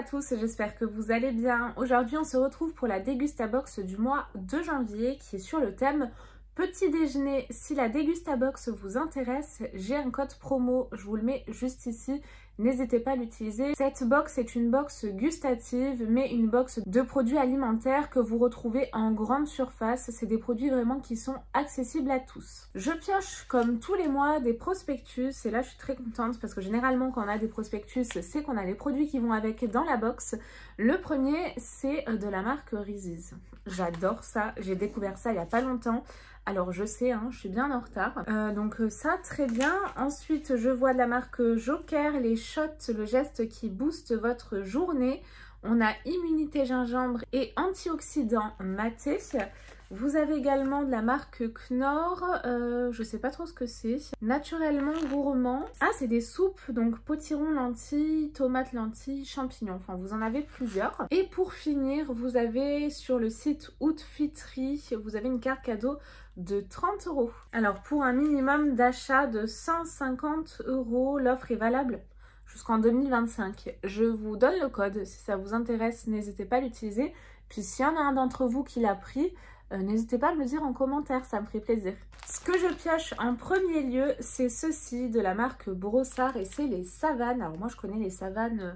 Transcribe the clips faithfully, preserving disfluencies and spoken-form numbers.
à tous, j'espère que vous allez bien. Aujourd'hui on se retrouve pour la Dégustabox du mois de janvier qui est sur le thème petit déjeuner. Si la Dégustabox vous intéresse, j'ai un code promo, je vous le mets juste ici. N'hésitez pas à l'utiliser. Cette box est une box gustative, mais une box de produits alimentaires que vous retrouvez en grande surface. C'est des produits vraiment qui sont accessibles à tous. Je pioche comme tous les mois des prospectus et là je suis très contente parce que généralement quand on a des prospectus, c'est qu'on a les produits qui vont avec dans la box. Le premier, c'est de la marque Reese's. J'adore ça, j'ai découvert ça il n'y a pas longtemps. Alors je sais, hein, je suis bien en retard. Euh, donc ça, très bien. Ensuite, je vois de la marque Joker, les shots, le geste qui booste votre journée. On a immunité gingembre et antioxydants maté. Vous avez également de la marque Knorr, euh, je sais pas trop ce que c'est. Naturellement gourmand. Ah, c'est des soupes, donc potiron lentilles, tomates lentilles, champignons. Enfin, vous en avez plusieurs. Et pour finir, vous avez sur le site Outfittery, vous avez une carte cadeau de trente euros. Alors, pour un minimum d'achat de cent cinquante euros, l'offre est valable jusqu'en deux mille vingt-cinq. Je vous donne le code. Si ça vous intéresse, n'hésitez pas à l'utiliser. Puis, s'il y en a un d'entre vous qui l'a pris, Euh, n'hésitez pas à me le dire en commentaire, ça me ferait plaisir. Ce que je pioche en premier lieu, c'est ceci de la marque Brossard et c'est les savanes. Alors moi je connais les savanes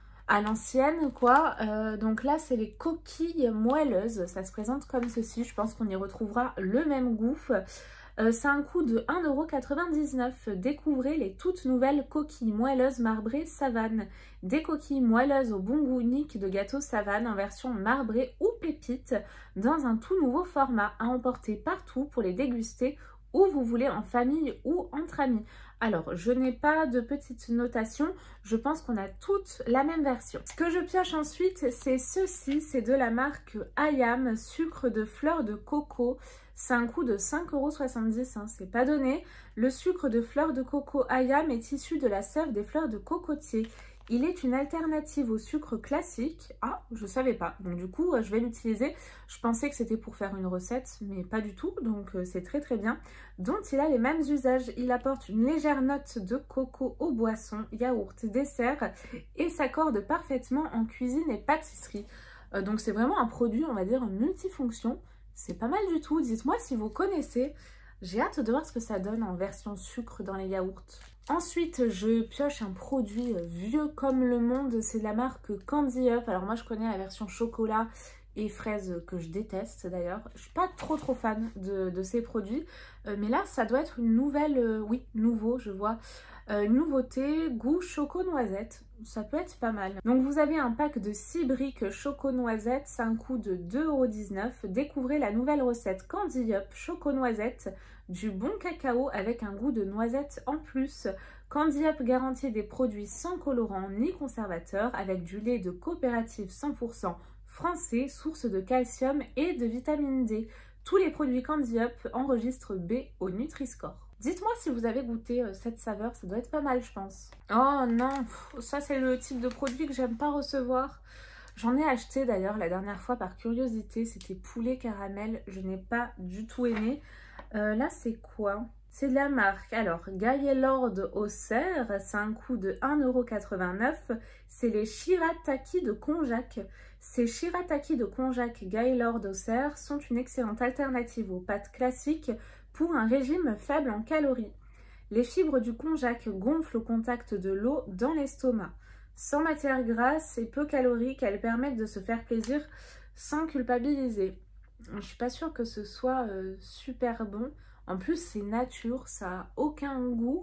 à l'ancienne quoi. Euh, donc là c'est les coquilles moelleuses. Ça se présente comme ceci. Je pense qu'on y retrouvera le même goût. Euh, c'est un coût de un euro quatre-vingt-dix-neuf. Découvrez les toutes nouvelles coquilles moelleuses marbrées Savane. Des coquilles moelleuses au bon goût unique de gâteau Savane en version marbrée ou pépite dans un tout nouveau format à emporter partout pour les déguster où vous voulez, en famille ou entre amis. Alors, je n'ai pas de petite notation, je pense qu'on a toutes la même version. Ce que je pioche ensuite, c'est ceci, c'est de la marque Ayam, sucre de fleur de coco. C'est un coût de cinq euros soixante-dix, hein, c'est pas donné. Le sucre de fleur de coco Ayam est issu de la sève des fleurs de cocotier. Il est une alternative au sucre classique. Ah, je savais pas. Donc du coup, je vais l'utiliser. Je pensais que c'était pour faire une recette, mais pas du tout. Donc c'est très très bien. Dont il a les mêmes usages. Il apporte une légère note de coco aux boissons, yaourt, dessert et s'accorde parfaitement en cuisine et pâtisserie. Euh, donc c'est vraiment un produit, on va dire, multifonction. C'est pas mal du tout. Dites-moi si vous connaissez. J'ai hâte de voir ce que ça donne en version sucre dans les yaourts. Ensuite, je pioche un produit vieux comme le monde. C'est de la marque Candy Up. Alors moi, je connais la version chocolat et fraise que je déteste d'ailleurs. Je suis pas trop trop fan de, de ces produits. Euh, mais là, ça doit être une nouvelle... Euh, oui, nouveau, je vois. Euh, une nouveauté, goût choco-noisette. Ça peut être pas mal. Donc vous avez un pack de six briques choco-noisette. C'est un coût de deux euros dix-neuf. Découvrez la nouvelle recette Candy Up choco-noisette. Du bon cacao avec un goût de noisette en plus. Candy Up garantit des produits sans colorant ni conservateur avec du lait de coopérative cent pour cent français, source de calcium et de vitamine D. Tous les produits Candy Up enregistrent B au Nutri-Score. Dites-moi si vous avez goûté euh, cette saveur, ça doit être pas mal je pense. Oh non, ça c'est le type de produit que j'aime pas recevoir. J'en ai acheté d'ailleurs la dernière fois par curiosité, c'était poulet caramel, je n'ai pas du tout aimé. Euh, là c'est quoi? C'est de la marque, alors Gaillard au cerf, c'est un coût de un euro quatre-vingt-neuf. C'est les shirataki de konjac. Ces shirataki de konjac Gaillard au cerf sont une excellente alternative aux pâtes classiques pour un régime faible en calories. Les fibres du konjac gonflent au contact de l'eau dans l'estomac. Sans matière grasse et peu calorique, elles permettent de se faire plaisir sans culpabiliser. Je suis pas sûre que ce soit euh, super bon. En plus, c'est nature, ça n'a aucun goût.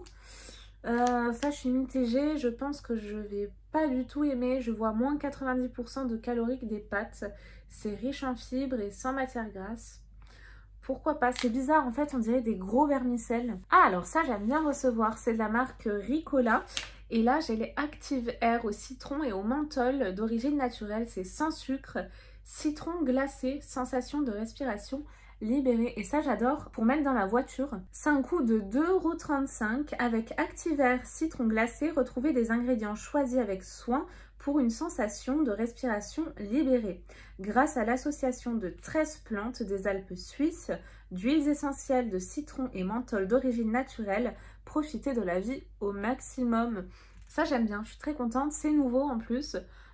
Euh, ça, je suis mitigée. Je pense que je vais pas du tout aimer. Je vois moins quatre-vingt-dix pour cent de calories que des pâtes. C'est riche en fibres et sans matière grasse. Pourquoi pas? C'est bizarre, en fait, on dirait des gros vermicelles. Ah, alors ça, j'aime bien recevoir. C'est de la marque Ricola. Et là, j'ai les Active Air au citron et au menthol d'origine naturelle. C'est sans sucre. Citron glacé, sensation de respiration libérée. Et ça, j'adore pour mettre dans la voiture. C'est un coût de deux euros trente-cinq. Avec Active Air citron glacé, retrouvez des ingrédients choisis avec soin pour une sensation de respiration libérée. Grâce à l'association de treize plantes des Alpes suisses, d'huiles essentielles de citron et menthol d'origine naturelle, profitez de la vie au maximum. Ça, j'aime bien, je suis très contente. C'est nouveau en plus.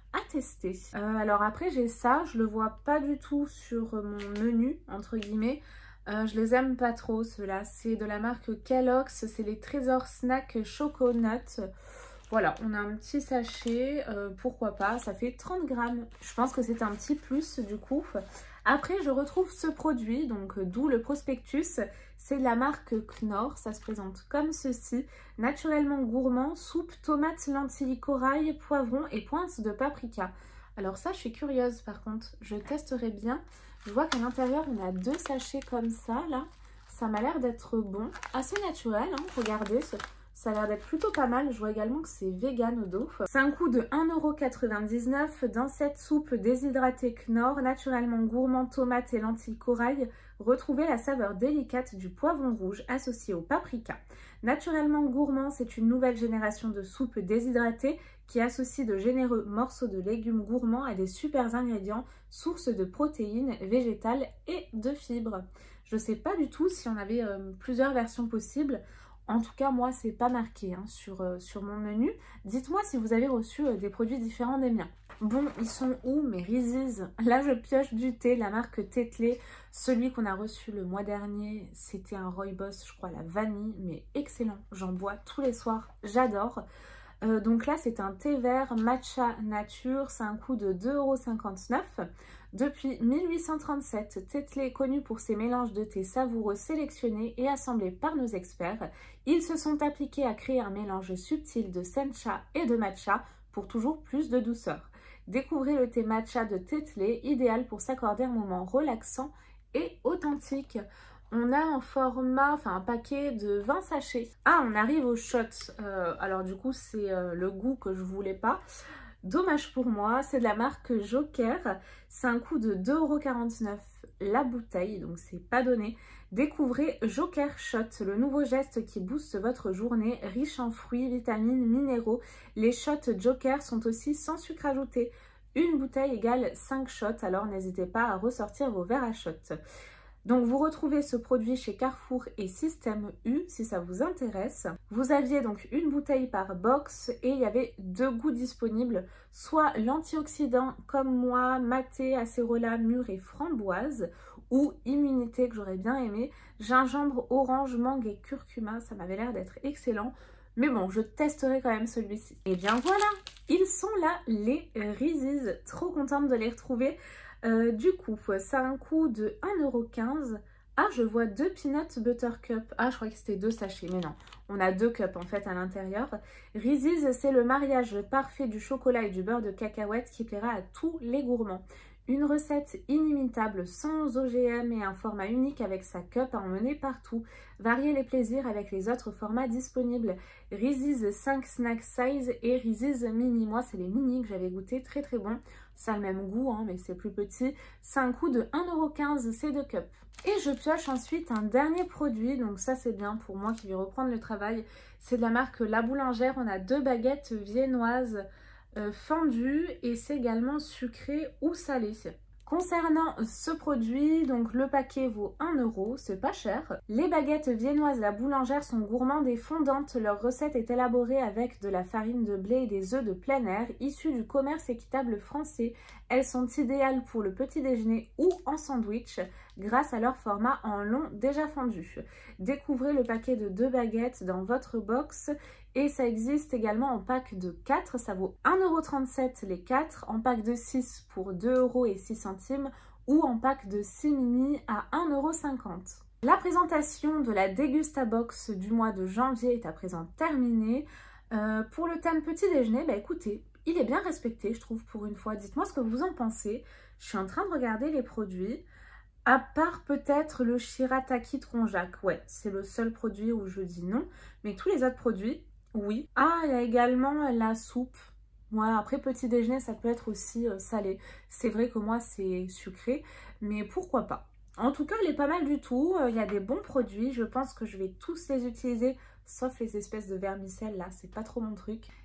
à tester. Euh, alors après j'ai ça, je le vois pas du tout sur mon menu entre guillemets. Euh, je les aime pas trop ceux-là. C'est de la marque Kellogg's, c'est les Trésor Snack Choco Nut. Voilà, on a un petit sachet, euh, pourquoi pas, ça fait trente grammes. Je pense que c'est un petit plus du coup. Après, je retrouve ce produit, donc euh, d'où le prospectus. C'est de la marque Knorr, ça se présente comme ceci. Naturellement gourmand, soupe, tomates, lentilles, corail, poivron et pointe de paprika. Alors ça, je suis curieuse par contre, je testerai bien. Je vois qu'à l'intérieur, on a deux sachets comme ça, là. Ça m'a l'air d'être bon, assez naturel, hein, regardez. Ça a l'air d'être plutôt pas mal. Je vois également que c'est vegan au dos. C'est un coût de un euro quatre-vingt-dix-neuf dans cette soupe déshydratée Knorr, naturellement gourmand, tomates et lentilles corail. Retrouvez la saveur délicate du poivron rouge associé au paprika. Naturellement gourmand, c'est une nouvelle génération de soupe déshydratée qui associe de généreux morceaux de légumes gourmands à des super ingrédients, sources de protéines végétales et de fibres. Je ne sais pas du tout si on avait euh, plusieurs versions possibles. En tout cas, moi, c'est pas marqué hein, sur, euh, sur mon menu. Dites-moi si vous avez reçu euh, des produits différents des miens. Bon, ils sont où mes Reese's? Là, je pioche du thé, la marque Tetley. Celui qu'on a reçu le mois dernier, c'était un Rooibos, je crois, la vanille, mais excellent. J'en bois tous les soirs, j'adore. Euh, donc là, c'est un thé vert matcha nature, c'est un coût de deux euros cinquante-neuf. Depuis mille huit cent trente-sept, Tetley est connu pour ses mélanges de thé savoureux sélectionnés et assemblés par nos experts. Ils se sont appliqués à créer un mélange subtil de sencha et de matcha pour toujours plus de douceur. Découvrez le thé matcha de Tetley, idéal pour s'accorder un moment relaxant et authentique. On a un format, enfin un paquet de vingt sachets. Ah, on arrive au shot. Euh, alors du coup, c'est euh, le goût que je voulais pas. Dommage pour moi, c'est de la marque Joker. C'est un coût de deux euros quarante-neuf la bouteille, donc c'est pas donné. Découvrez Joker Shot, le nouveau geste qui booste votre journée, riche en fruits, vitamines, minéraux. Les shots Joker sont aussi sans sucre ajouté. Une bouteille égale cinq shots, alors n'hésitez pas à ressortir vos verres à shot. Donc vous retrouvez ce produit chez Carrefour et Système U si ça vous intéresse. Vous aviez donc une bouteille par box et il y avait deux goûts disponibles, soit l'antioxydant comme moi, maté, acérola, mûre et framboise, ou immunité que j'aurais bien aimé, gingembre, orange, mangue et curcuma, ça m'avait l'air d'être excellent. Mais bon, je testerai quand même celui-ci. Et bien voilà, ils sont là les Reese's, trop contente de les retrouver. Euh, du coup, ça a un coût de un euro quinze. Ah, je vois deux peanut butter cups. Ah, je croyais que c'était deux sachets, mais non. On a deux cups en fait à l'intérieur. Reese's, c'est le mariage parfait du chocolat et du beurre de cacahuète qui plaira à tous les gourmands. Une recette inimitable, sans O G M et un format unique avec sa cup à emmener partout. Variez les plaisirs avec les autres formats disponibles. Reese's cinq snack size et Reese's mini. Moi, c'est les mini que j'avais goûté, très très bon. Ça a le même goût, hein, mais c'est plus petit. C'est un coût de un euro quinze ces deux cups. Et je pioche ensuite un dernier produit, donc ça c'est bien pour moi qui vais reprendre le travail. C'est de la marque La Boulangère. On a deux baguettes viennoises Euh, fendu et c'est également sucré ou salé. Concernant ce produit, donc le paquet vaut un euro, c'est pas cher. Les baguettes viennoises La Boulangère sont gourmandes et fondantes. Leur recette est élaborée avec de la farine de blé et des œufs de plein air issus du commerce équitable français. Elles sont idéales pour le petit déjeuner ou en sandwich grâce à leur format en long déjà fondu. Découvrez le paquet de deux baguettes dans votre box. Et ça existe également en pack de quatre, ça vaut un euro trente-sept les quatre, en pack de six pour deux euros et six centimes ou en pack de six mini à un euro cinquante. La présentation de la Dégustabox du mois de janvier est à présent terminée. Euh, pour le thème petit déjeuner, bah écoutez, il est bien respecté je trouve pour une fois. Dites-moi ce que vous en pensez. Je suis en train de regarder les produits. À part peut-être le Shirataki Tronjac, ouais, c'est le seul produit où je dis non, mais tous les autres produits, oui. Ah, il y a également la soupe. Ouais, après petit déjeuner, ça peut être aussi euh, salé. C'est vrai que moi, c'est sucré, mais pourquoi pas. En tout cas, elle est pas mal du tout. Il euh, y a des bons produits. Je pense que je vais tous les utiliser, sauf les espèces de vermicelles, là, c'est pas trop mon truc.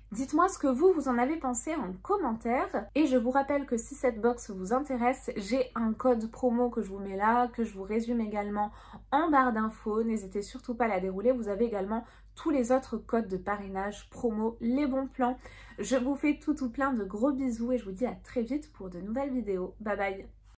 Dites-moi ce que vous, vous en avez pensé en commentaire. Et je vous rappelle que si cette box vous intéresse, j'ai un code promo que je vous mets là, que je vous résume également en barre d'infos. N'hésitez surtout pas à la dérouler. Vous avez également tous les autres codes de parrainage, promo, les bons plans. Je vous fais tout tout plein de gros bisous et je vous dis à très vite pour de nouvelles vidéos. Bye bye!